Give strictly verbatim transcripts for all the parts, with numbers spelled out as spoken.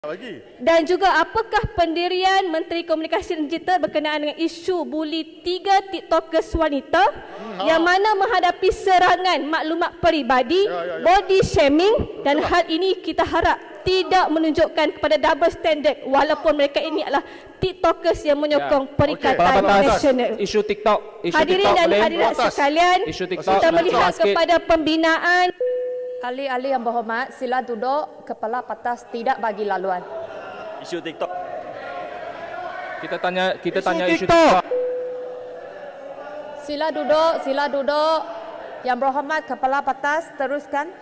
Lagi. Dan juga apakah pendirian Menteri Komunikasi dan Digital berkenaan dengan isu buli tiga tiktokers wanita hmm, yang mana menghadapi serangan maklumat peribadi, ya, ya, ya. body shaming dan Betul. hal ini kita harap tidak menunjukkan kepada double standard walaupun mereka ini adalah tiktokers yang menyokong ya. Perikatan okay. Nasional. Isu TikTok, isu Hadirin TikTok dan hadirat sekalian, isu TikTok, kita melihat kepada pembinaan. Ahli-ahli yang berhormat, sila duduk, kepala patas tidak bagi laluan. Isu TikTok. Kita tanya, kita isu tanya TikTok. isu TikTok. Sila duduk, sila duduk. Yang berhormat, kepala patas, teruskan.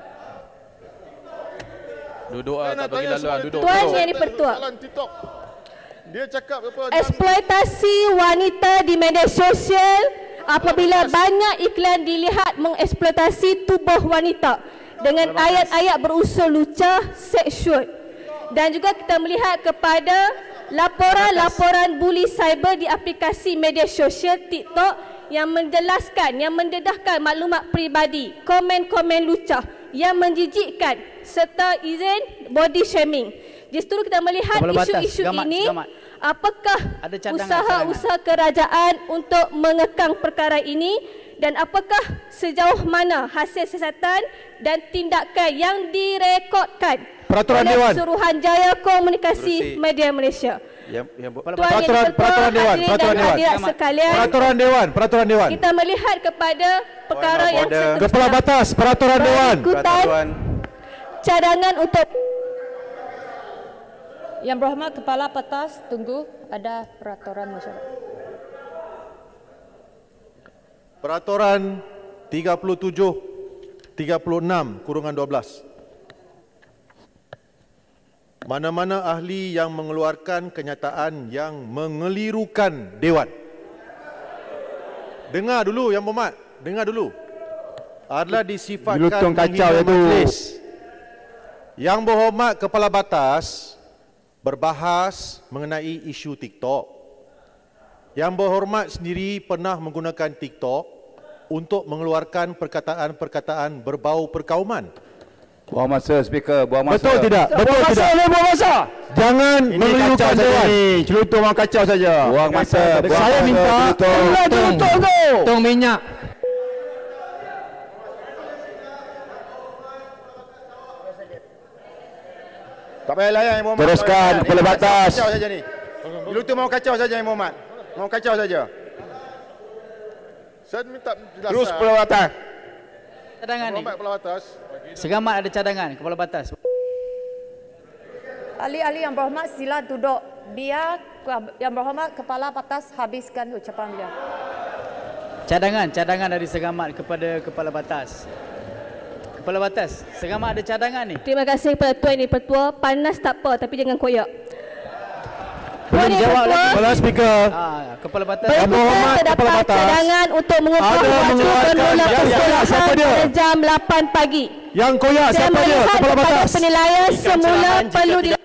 Duduk ah, tak bagi laluan, duduk. Tuan Yang di-Pertua. Dia cakap apa? Eksploitasi wanita di media sosial. Apabila banyak iklan dilihat mengeksploitasi tubuh wanita dengan ayat-ayat berunsur lucah seksual. Dan juga kita melihat kepada laporan-laporan buli cyber di aplikasi media sosial TikTok yang menjelaskan, yang mendedahkan maklumat peribadi, komen-komen lucah yang menjijikkan serta izin body shaming. Justru kita melihat isu-isu ini, apakah usaha-usaha kerajaan untuk mengekang perkara ini dan apakah sejauh mana hasil siasatan dan tindakan yang direkodkan Peraturan oleh Dewan Suruhanjaya Komunikasi Berusi. Media Malaysia. Yang, yang Tuan peraturan, Yang peraturan Dewan, peraturan Dewan. Sekalian, peraturan Dewan, peraturan Dewan. Kita melihat kepada perkara oh, yang seterusnya. Kepala Batas, peraturan Dewan. Peraturan cadangan untuk Yang berhormat kepala patas, tunggu ada peraturan masyarakat. Peraturan tiga puluh tujuh tiga puluh enam kurungan dua belas. Mana-mana ahli yang mengeluarkan kenyataan yang mengelirukan Dewan. Dengar dulu Yang Berhormat, dengar dulu. Adalah disifatkan menghina majlis. Yang Berhormat Kepala Batas berbahas mengenai isu TikTok. Yang Berhormat sendiri pernah menggunakan TikTok untuk mengeluarkan perkataan-perkataan berbau perkauman. Buang masa, Speaker. Buang masa. Betul tidak? Betul buang tidak? Masa, buang masa. Jangan mengelirukan Dewan. Celutuk orang kacau saja. Buang masa. Buang Saya masa, minta celutuk tu. Tong minyak. Tak payah layan Yang Berhormat. Teruskan Kepala Batas. Kacau saja ni. Celutuk mau kacau saja Yang Berhormat. Mau kacau saja. Saya minta penjelasan. Terus Kepala Batas. Cadangan ni. Kepala Batas. Segamat ada cadangan Kepala Batas. Ahli-ahli yang berhormat, sila duduk. Biar Yang Berhormat kepala patas habiskan ucapan beliau. Cadangan, cadangan dari Segamat kepada Kepala Batas. Kepala Batas, Segamat ada cadangan ni. Terima kasih kepada Tuan Yang di-Pertua. Panas tak apa tapi jangan koyak. Belum jawab lagi. Kepala Speaker. Ah, Kepala Batas. Yang Berhormat Kepala Batas. Cadangan untuk mengubah waktu bermula persekolahan pada jam lapan pagi. Yang koyak siapa dia? Kepala Batas. Penilaian semula perlu di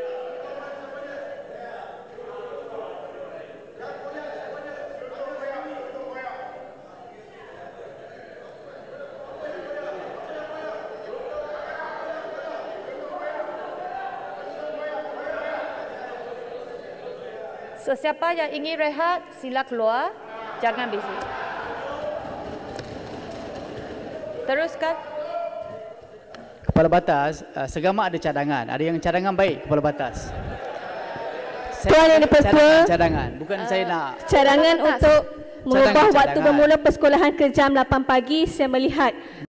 Sesiapa yang ingin rehat, sila keluar. Jangan bisik. Teruskan. Kepala Batas, uh, Segamat ada cadangan. Ada yang cadangan baik Kepala Batas. Tuan Yang di-Pertua. Cadangan, cadangan. Bukan uh, saya nak. Cadangan untuk mengubah Cadangan, waktu cadangan. bermula persekolahan ke jam lapan pagi. Saya melihat